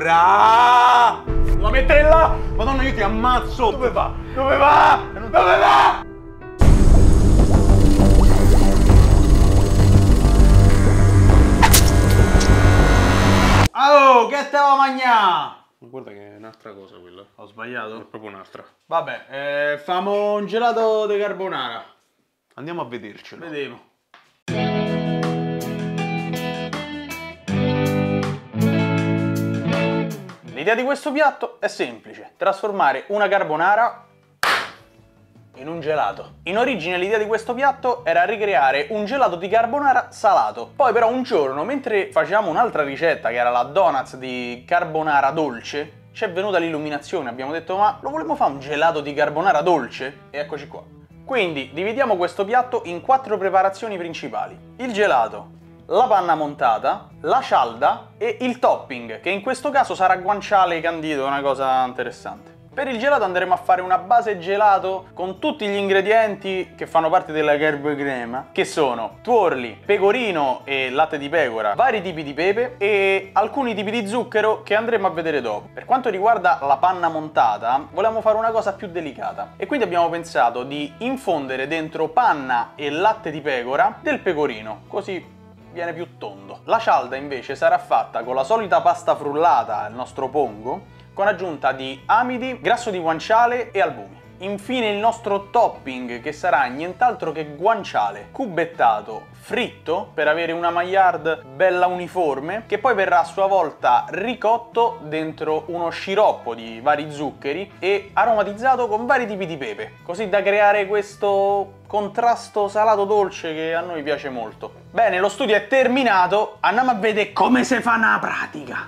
Ora! La mettere là! Madonna, io ti ammazzo! Dove va? Dove va? Dove va? Oh, che te la mangià? Guarda che è un'altra cosa quella. Ho sbagliato? È proprio un'altra. Vabbè, famo un gelato di carbonara. Andiamo a vedercelo. Vediamo. L'idea di questo piatto è semplice: trasformare una carbonara in un gelato. In origine l'idea di questo piatto era ricreare un gelato di carbonara salato. Poi però un giorno, mentre facevamo un'altra ricetta che era la donuts di carbonara dolce, ci è venuta l'illuminazione, abbiamo detto ma lo vogliamo fare un gelato di carbonara dolce? E eccoci qua. Quindi dividiamo questo piatto in 4 preparazioni principali: il gelato, la panna montata, la cialda e il topping, che in questo caso sarà guanciale candito, una cosa interessante. Per il gelato andremo a fare una base gelato con tutti gli ingredienti che fanno parte della crema, che sono tuorli, pecorino e latte di pecora, vari tipi di pepe e alcuni tipi di zucchero che andremo a vedere dopo. Per quanto riguarda la panna montata, volevamo fare una cosa più delicata e quindi abbiamo pensato di infondere dentro panna e latte di pecora del pecorino, così viene più tondo. La cialda invece sarà fatta con la solita pasta frullata, il nostro pongo, con aggiunta di amidi, grasso di guanciale e albumi. Infine il nostro topping, che sarà nient'altro che guanciale cubettato, fritto, per avere una maillard bella uniforme, che poi verrà a sua volta ricotto dentro uno sciroppo di vari zuccheri e aromatizzato con vari tipi di pepe, così da creare questo contrasto salato-dolce che a noi piace molto. Bene, lo studio è terminato, andiamo a vedere come si fa nella pratica.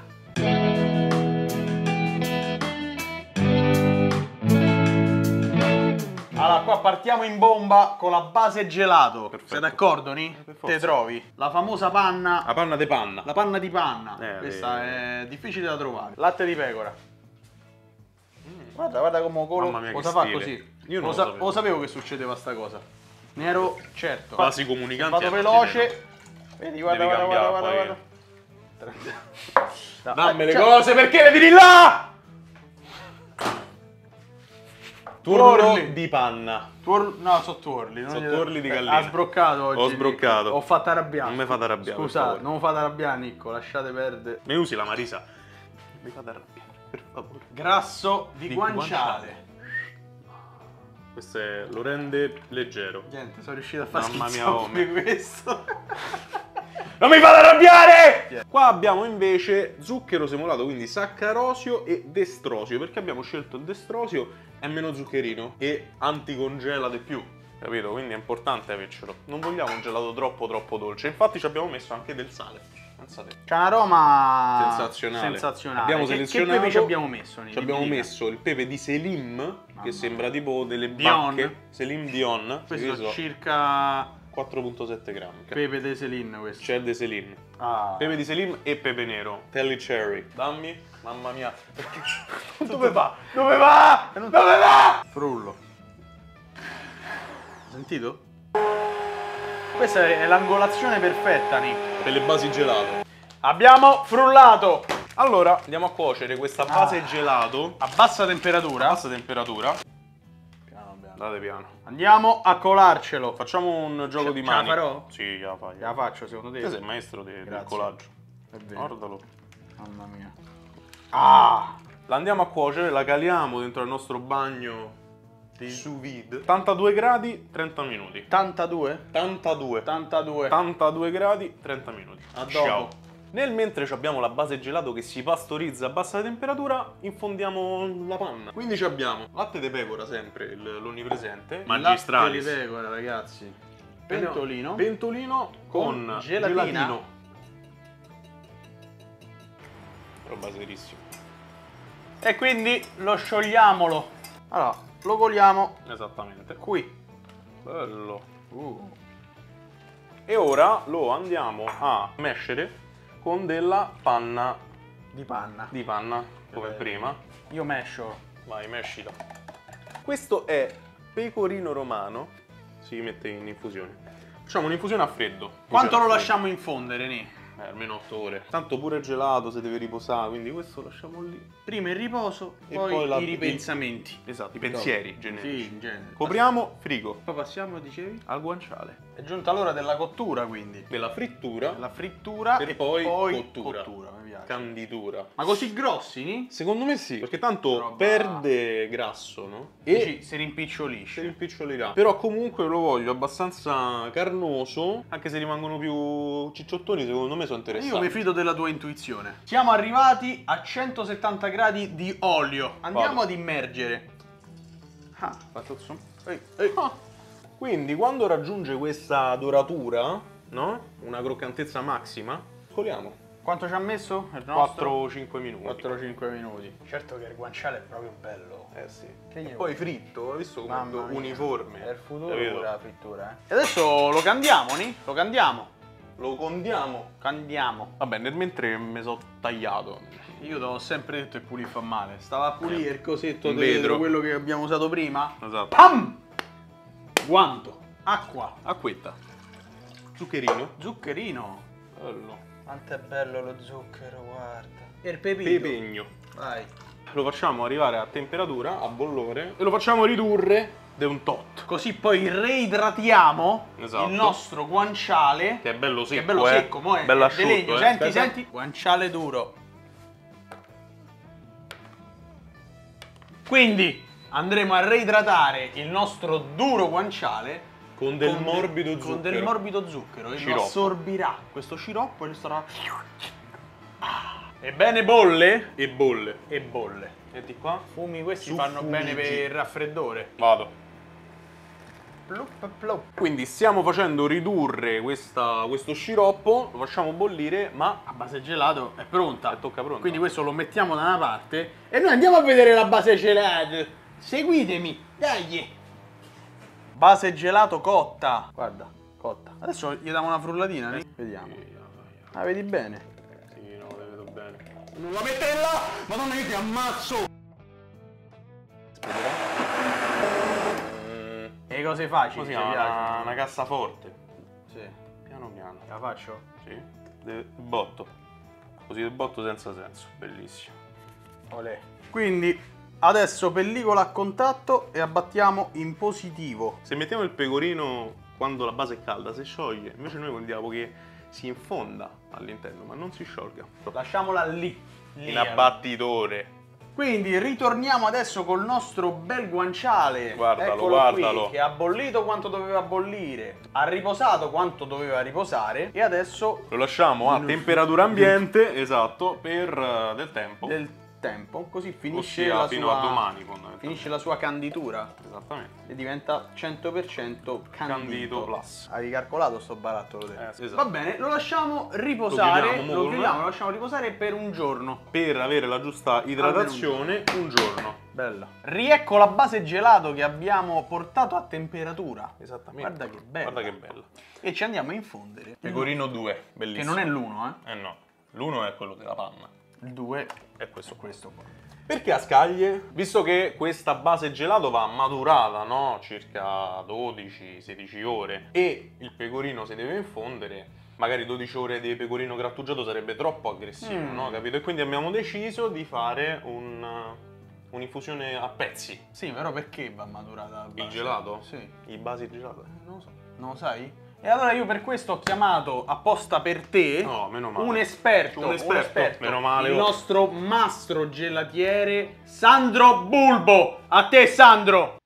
Allora, qua partiamo in bomba con la base gelato. Perfetto. Sei d'accordo, Ni? Te trovi la famosa panna. La panna di panna. La panna di panna. Questa è difficile da trovare. Latte di pecora. Guarda, guarda come cosa fa così. Io non lo sapevo che succedeva sta cosa. Ne ero certo. Quasi comunicante. Vado veloce. Vedi, guarda, guarda. Dammi le cose, perché le tiri là? Tuorli di panna. No, sono tuorli. Sono tuorli di gallina. Ha sbroccato oggi. Ho sbroccato. Ho fatto arrabbiare. Non mi fate arrabbiare. Scusate, non mi fate arrabbiare, Nicco. Lasciate perdere. Mi usi la Marisa. Mi fate arrabbiare, per favore. Grasso di guanciale. Questo lo rende leggero. Niente, sono riuscito a fare Mamma mia, come questo. Non mi fate arrabbiare! Qua abbiamo invece zucchero semolato, quindi saccarosio e destrosio, perché abbiamo scelto il destrosio, è meno zuccherino e anticongela di più, capito? Quindi è importante avercelo. Non vogliamo un gelato troppo dolce, infatti ci abbiamo messo anche del sale. Pensate. C'è un aroma sensazionale. Abbiamo selezionato. Che pepe ci abbiamo messo? Ci abbiamo messo il pepe di Selim, che sembra tipo delle Dion. bacche. Selim Dion. Questo è circa 4,7 grammi. pepe de Céline questo. C'è de Selim. Ah. Pepe di Selim e pepe nero. Telly cherry. Dammi. Mamma mia. Dove va? Dove va? Dove va? Frullo. Sentito? Questa è l'angolazione perfetta, Nick. Per le basi gelato. Abbiamo frullato. Allora, andiamo a cuocere questa base gelato a bassa temperatura. a bassa temperatura. Piano piano. Andate piano. Andiamo a colarcelo. Facciamo un gioco di Ce la mani. farò? Sì, la fai. La faccio secondo te? Te sei il maestro del colaggio. È vero. Guardalo. Mamma mia. Ah! La andiamo a cuocere, la caliamo dentro il nostro bagno di sous vide. 82 gradi, 30 minuti. 82? 82. 82. 82 gradi, 30 minuti. A dopo. Ciao. Nel mentre abbiamo la base gelato che si pastorizza a bassa temperatura, infondiamo la panna. Quindi abbiamo latte di pecora, sempre l'onnipresente. Magistralis. Latte di pecora, ragazzi. Pentolino. Pentolino con gelatina. gelatino. Roba serissima. E quindi lo sciogliamolo. Allora, lo coliamo Esattamente. qui. Bello. E ora lo andiamo a mescere con della panna Di panna. come prima. Io mescio. Vai, mescila. Questo è pecorino romano. Si mette in infusione. Facciamo un'infusione a freddo. Quanto lo lasciamo infondere, Ni? almeno 8 ore. Tanto pure gelato se deve riposare, quindi questo lasciamo lì. Prima il riposo, E poi poi i ripensamenti. Esatto, i pensieri generici. Sì, in genere. Copriamo, frigo. Poi passiamo, dicevi? Al guanciale. È giunta l'ora della cottura, quindi. Della frittura. La frittura Per e poi cottura. Mi piace. Canditura. Ma così grossi, ni? Secondo me sì, perché tanto Roba- perde grasso, no? E si si rimpicciolisce. rimpicciolirà. Però comunque lo voglio abbastanza carnoso, anche se rimangono più cicciottoni, secondo me sono interessanti. Io mi fido della tua intuizione. Siamo arrivati a 170 gradi di olio. Andiamo Vado. ad immergere. Ah, fatto zoom. Ah, quindi quando raggiunge questa doratura, no? Una croccantezza massima, scoliamo. Quanto ci ha messo? Il nostro? 4-5 minuti. 4-5 minuti. Certo che il guanciale è proprio bello. Eh sì. Che gli E poi fritto, hai visto come Mamma mia. uniforme? È il futuro Capito? pure la frittura, eh. E adesso lo candiamo, ni? Lo candiamo. Lo condiamo. Candiamo. Vabbè, nel mentre mi sono tagliato. Io te l'ho sempre detto che pulire fa male. Stava a pulire il cosetto Un di vetro. quello che abbiamo usato prima. Esatto. Pam! Guanto. Acqua. Acquetta. Zuccherino. Zuccherino. Bello. Quanto è bello lo zucchero, guarda. E il pepino. Pepegno. Vai. Lo facciamo arrivare a temperatura, a bollore, e lo facciamo ridurre di un tot. Così poi reidratiamo Esatto. il nostro guanciale. Che è bello secco, Che è bello secco, mo' è bello di asciutto, legno. Senti, Aspetta. senti. Guanciale duro. Quindi andremo a reidratare il nostro duro guanciale Con del morbido zucchero. Con del morbido zucchero. E lo Sciroppo. assorbirà questo sciroppo e sarà... Ebbene bolle? E bolle. E bolle. E di qua? Fumi questi Su fanno bene fumigi. per il raffreddore. Vado. Plup, plup. Quindi stiamo facendo ridurre questo sciroppo, lo facciamo bollire, ma La base gelato è pronta. E tocca pronta. Quindi questo lo mettiamo da una parte e noi andiamo a vedere la base gelato. Seguitemi, dai. Base gelato cotta. Guarda, cotta. Adesso gli diamo una frullatina, né? Vediamo. La vedi bene? Sì, no, le vedo bene. Non la mette là! Madonna, io ti ammazzo! E cose facili, Così ci piace. una cassaforte. Sì. Piano piano. La faccio? Sì. Botto. Così del botto senza senso. Bellissimo. Olè. Quindi adesso pellicola a contatto e abbattiamo in positivo. Se mettiamo il pecorino quando la base è calda, si scioglie. Invece noi vogliamo che si infonda all'interno, ma non si sciolga. Lasciamola lì. In abbattitore. Quindi ritorniamo adesso col nostro bel guanciale. Guardalo, Eccolo guardalo. qui, che ha bollito quanto doveva bollire, ha riposato quanto doveva riposare e adesso Lo lasciamo a temperatura ambiente, esatto, per del tempo. del tempo, così finisce Ossia, la fino sua a domani, fondamentalmente. finisce la sua canditura Esattamente. e diventa 100% Candito plus. Hai ricalcolato sto barattolo te. Sì, esatto. Va bene, lo lasciamo riposare, chiudiamo, lo lasciamo riposare per un giorno. Per avere la giusta idratazione, un giorno. Bella. Riecco la base gelato che abbiamo portato a temperatura. Esattamente. Guarda che bella. Guarda che bella. E ci andiamo a infondere. Pecorino 2, Che bellissimo. non è l'1, Eh no, l'1 è quello della panna. Il 2 È questo qua. questo qua. Perché a scaglie? Visto che questa base gelato va maturata, no? Circa 12-16 ore e il pecorino si deve infondere, magari 12 ore di pecorino grattugiato sarebbe troppo aggressivo, no? Capito? E quindi abbiamo deciso di fare un'infusione a pezzi. Sì, però perché va maturata la base? Il gelato? Sì. I basi gelato? Non lo so. Non lo sai? E allora io per questo ho chiamato apposta per te No, meno male. un esperto, Meno male. il nostro mastro gelatiere Sandro Bulbo. A te Sandro!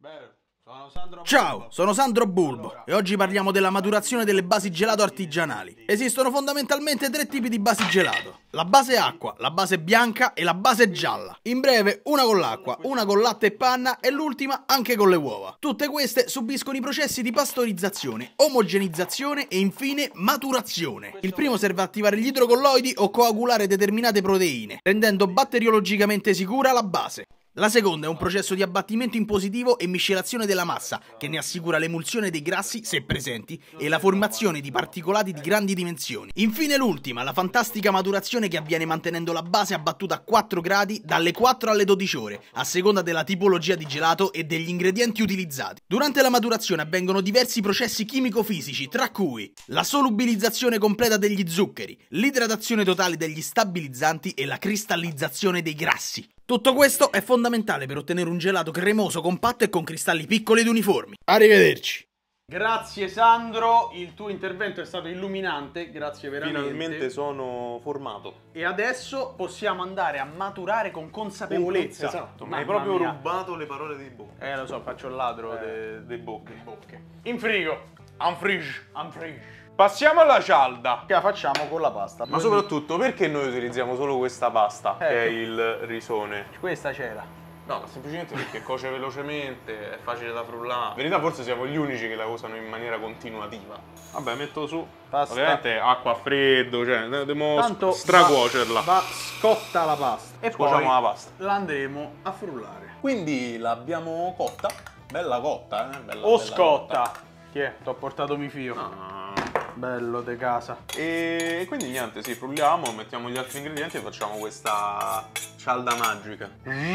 Ciao, sono Sandro Bulbo e oggi parliamo della maturazione delle basi gelato artigianali. Esistono fondamentalmente 3 tipi di basi gelato: la base acqua, la base bianca e la base gialla. In breve, una con l'acqua, una con latte e panna e l'ultima anche con le uova. Tutte queste subiscono i processi di pastorizzazione, omogenizzazione e infine maturazione. Il primo serve a attivare gli idrocolloidi o coagulare determinate proteine, rendendo batteriologicamente sicura la base. La seconda è un processo di abbattimento in positivo e miscelazione della massa, che ne assicura l'emulsione dei grassi, se presenti, e la formazione di particolati di grandi dimensioni. Infine l'ultima, la fantastica maturazione che avviene mantenendo la base abbattuta a 4 gradi dalle 4 alle 12 ore, a seconda della tipologia di gelato e degli ingredienti utilizzati. Durante la maturazione avvengono diversi processi chimico-fisici, tra cui la solubilizzazione completa degli zuccheri, l'idratazione totale degli stabilizzanti e la cristallizzazione dei grassi. Tutto questo è fondamentale per ottenere un gelato cremoso, compatto e con cristalli piccoli ed uniformi. Arrivederci! Grazie Sandro, il tuo intervento è stato illuminante, grazie veramente. Finalmente sono formato. E adesso possiamo andare a maturare con consapevolezza. Esatto, mi hai proprio rubato le parole di bocca. Lo so, faccio il ladro dei bocche. In frigo, en frige. Passiamo alla cialda. Che la facciamo con la pasta. Ma soprattutto perché noi utilizziamo solo questa pasta, che è il risone? Questa c'era. No, semplicemente perché cuoce velocemente, è facile da frullare. In verità forse siamo gli unici che la usano in maniera continuativa. Vabbè, metto su. Pasta. Ovviamente acqua a freddo, cioè dobbiamo Tanto stracuocerla. Va scotta la pasta. E Cuociamo poi la pasta. la andremo a frullare. Quindi l'abbiamo cotta. Bella cotta, Bella, O bella scotta. cotta. Chi è? T'ho portato mio figlio. Ah. Bello de casa. E quindi niente, sì, frulliamo, mettiamo gli altri ingredienti e facciamo questa cialda magica.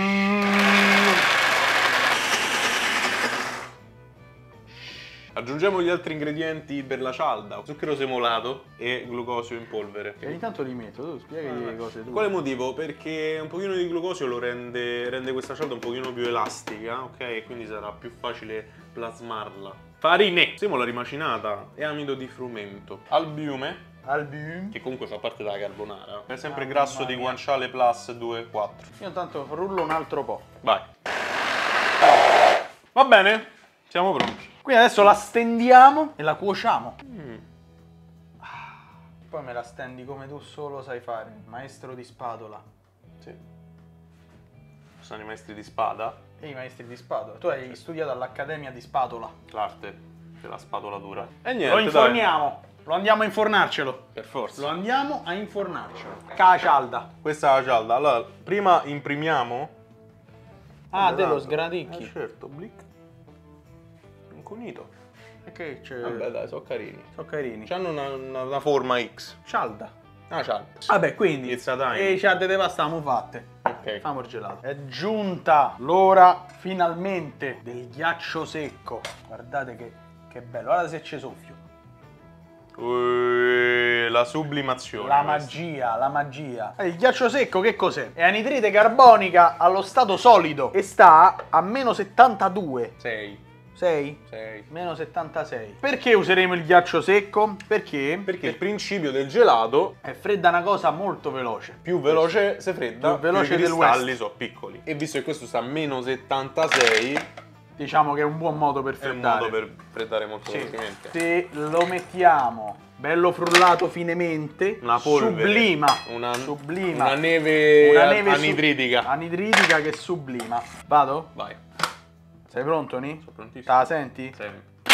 Aggiungiamo gli altri ingredienti per la cialda: zucchero semolato e glucosio in polvere. E ogni tanto li metto, tu spieghi le cose tu. Quale motivo? Perché un pochino di glucosio lo rende questa cialda un pochino più elastica, ok? E quindi sarà più facile plasmarla. Farine, semola rimacinata e amido di frumento. Albiume, che comunque fa parte della carbonara. È sempre grasso di guanciale plus 2,4. Io intanto frullo un altro po'. Vai. Va bene, siamo pronti. Quindi adesso la stendiamo e la cuociamo. Poi me la stendi come tu solo sai fare, maestro di spatola. Sì. Sono i maestri di spada. E i maestri di spatola. Tu hai studiato all'Accademia di Spatola. L'arte della spatolatura. E Lo niente, inforniamo. Lo andiamo a infornarcelo. Per forza. Lo andiamo a infornarcelo. Ca cialda. Questa è la cialda. Allora, prima imprimiamo. Ah, dello sgradicchi. Certo, blic. Inconito. E che c'è? Vabbè, dai, sono carini. Sono carini. C'hanno una forma X. Cialda. Ah, cialda. Vabbè, quindi It's a time. e le cialde di pasta abbiamo fatte. Ok. Famo il gelato. È giunta l'ora finalmente del ghiaccio secco. Guardate che bello. Guarda se c'è soffio. La sublimazione. La magia, la magia. Il ghiaccio secco che cos'è? È anidride carbonica allo stato solido e sta a meno 72. 6. 6? 6. Meno 76. Perché useremo il ghiaccio secco? Perché? Perché il principio del gelato È fredda una cosa molto veloce. più veloce se fredda, Più veloce i del cristalli West. sono piccoli. E visto che questo sta a meno 76, Diciamo che è un buon modo per è un freddare. modo per freddare molto Sì. velocemente. Se lo mettiamo bello frullato finemente, Una polvere, sublima. una neve, anidritica. Anidritica che sublima. Vado? Vai. Sei pronto, Ni? Sono prontissimo. Te la senti? Sì.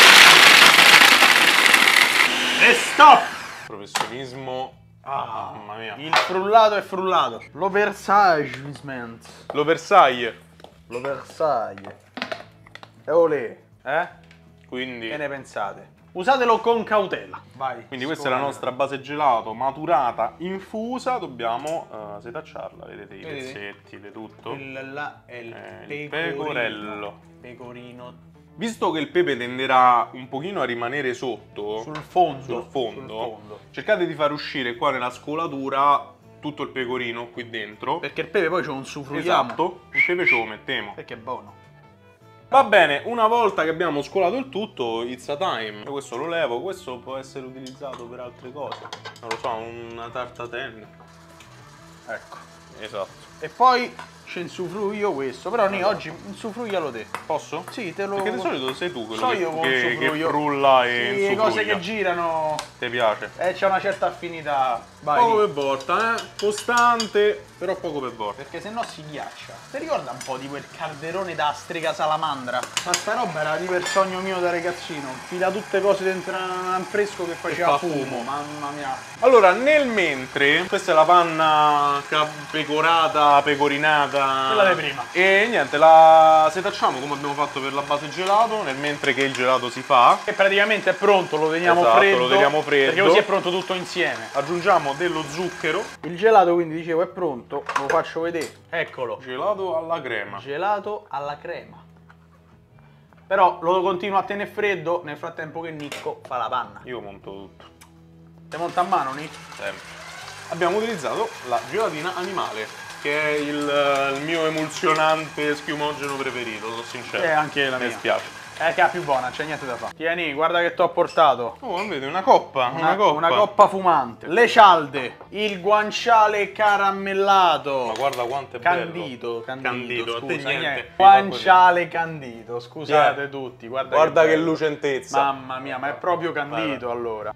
E stop! Professionismo. Mamma mia. Il frullato è frullato. L'oversagement. Lo Versailles. L'oversaglio. E olè. Quindi, Che ne pensate? Usatelo con cautela. Vai. quindi questa è la nostra base gelato maturata, infusa. Dobbiamo setacciarla, vedete i Vedete? pezzetti, le tutto. Là è il il pecorino. pecorello. Visto che il pepe tenderà un pochino a rimanere sotto, Sul fondo. sul fondo, cercate di far uscire qua nella scolatura tutto il pecorino qui dentro. Perché il pepe poi ce lo sufruiamo. Esatto, il pepe ce lo mettiamo. Perché è buono. Va bene, una volta che abbiamo scolato il tutto, it's a time. Questo lo levo, questo può essere utilizzato per altre cose. Non lo so, una tarta ten. Ecco. Esatto. E poi ci insufruio questo. Però Ni, oggi insufruialo te. Posso? Sì, te lo... Perché di solito sei tu quello So io con che insufruio. frulla e Sì, le insufruglia. cose che girano. Ti piace? C'è una certa affinità. Vai. Poco per volta, Costante, però poco per volta. Perché sennò si ghiaccia. Ti ricorda un po' di quel calderone da strega salamandra? Ma sta roba era tipo il sogno mio da ragazzino. Fila tutte cose dentro un fresco che faceva fa fumo. fumo. Mamma mia. Allora, nel mentre, questa è la panna pecorata, pecorinata, Quella di prima. E niente, la setacciamo come abbiamo fatto per la base gelato, nel mentre che il gelato si fa. E praticamente è pronto, lo teniamo Esatto, freddo. lo teniamo freddo. Perché così è pronto tutto insieme. Aggiungiamo dello zucchero. Il gelato, quindi dicevo, è pronto. Lo faccio vedere. Eccolo. Gelato alla crema. Gelato alla crema. Però lo continuo a tenere freddo nel frattempo che Nicco fa la panna. Io monto tutto. Te monta a mano, Nick? Sempre. Abbiamo utilizzato la gelatina animale, che è il mio emulsionante schiumogeno preferito, sono sincero. È anche la mia. Mi spiace. È che è la più buona, c'è niente da fare. Tieni, guarda che ti ho portato. Oh, vedi, una coppa. Una coppa fumante. Le cialde. Il guanciale caramellato. Ma guarda quanto è Candito, bello. candito, a te scusa, niente. Guanciale candito, scusate tutti. Guarda che bello. lucentezza. Mamma mia, ma è proprio candito allora.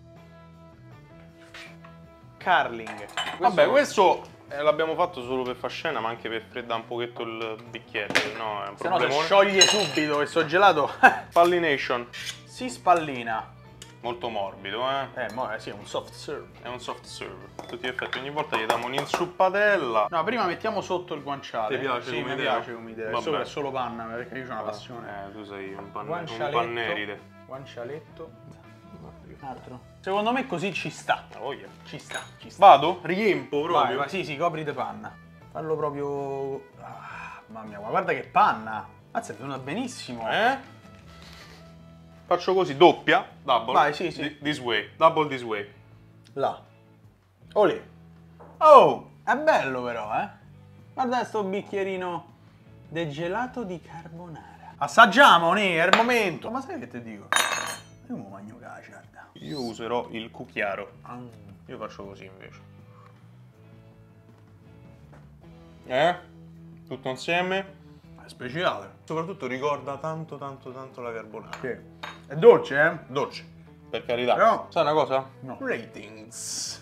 Carling. Vabbè, questo l'abbiamo fatto solo per far scena, ma anche per freddare un pochetto il bicchiere, no? È un se no si problemone. scioglie subito questo gelato. Spallination. Si spallina. Molto morbido, Sì, è un soft serve. È un soft serve. A tutti gli effetti, ogni volta gli diamo un'insuppatella. No, prima mettiamo sotto il guanciale. Ti piace sì, come mi idea? piace come idea. Vabbè. Sopra è solo panna, perché io ho una passione. Tu sei un Guancialetto. panneride. Guancialetto. Un altro. Secondo me così ci sta. Oh yeah. Ci sta, ci sta. Vado? Riempo proprio. Vai, sì, copri di panna. Fallo proprio... mamma mia, guarda che panna. Mazza, è venuta benissimo. Faccio così, doppia. Double. Vai, sì. This way. Double this way. Là. Olè. Oh, è bello però, eh. Guarda sto bicchierino del gelato di carbonara. Assaggiamo, è il momento. Ma sai che ti dico? Io mi mangio la ciarda. Io userò il cucchiaro. Io faccio così invece. Tutto insieme. È speciale. Soprattutto ricorda tanto la carbonara. Sì. È dolce, eh? Dolce. Per carità. Però... sai una cosa? No. Ratings.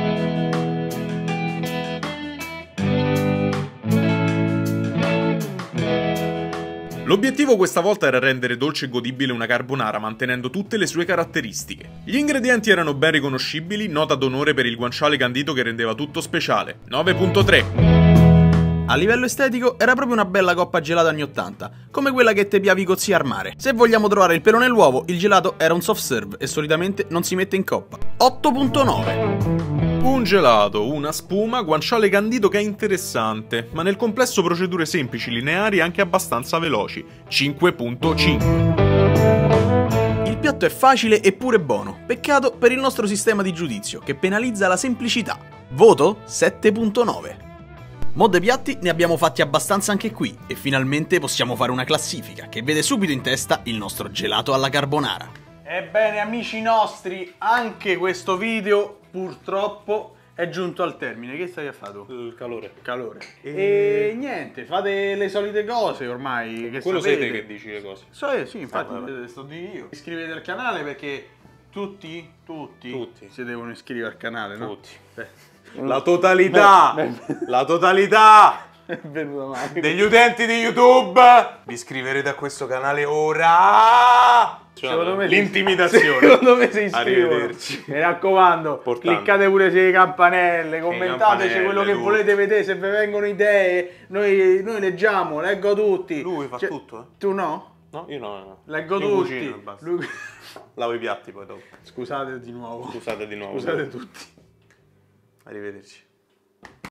L'obiettivo questa volta era rendere dolce e godibile una carbonara mantenendo tutte le sue caratteristiche. Gli ingredienti erano ben riconoscibili, nota d'onore per il guanciale candito che rendeva tutto speciale. 9.3. A livello estetico era proprio una bella coppa gelata anni 80, come quella che te piavi cozzi al mare. Se vogliamo trovare il pelo nell'uovo, il gelato era un soft serve e solitamente non si mette in coppa. 8.9. Un gelato, una spuma, guanciale candito che è interessante, ma nel complesso procedure semplici, lineari e anche abbastanza veloci. 5.5. Il piatto è facile eppure buono, peccato per il nostro sistema di giudizio, che penalizza la semplicità. Voto 7.9. Mo' dei piatti ne abbiamo fatti abbastanza anche qui, e finalmente possiamo fare una classifica, che vede subito in testa il nostro gelato alla carbonara. Ebbene, amici nostri, anche questo video purtroppo è giunto al termine. Che stai a fare tu? Il calore. Calore. E niente, fate le solite cose ormai. Che Quello sapete. sei te che dici le cose. Sì, infatti, sto di io. Iscrivetevi al canale perché tutti si devono iscrivere al canale, no? Tutti. Beh, La totalità! La totalità! è venuta male. Degli utenti di YouTube! Vi iscriverete a questo canale ora! Secondo me l'intimidazione. Secondo me si iscrivono. Arrivederci. Mi raccomando, Importante. cliccate pure sulle campanelle, commentateci quello che tutto. volete vedere, se vi vengono idee, noi leggiamo, leggo tutti. Lui fa tutto, eh? Tu no? No, io no. Leggo Io tutti. cucino e basta. Lui- Lavo i piatti poi dopo. Scusate di nuovo. Scusate di nuovo. Scusate tutti. Arrivederci.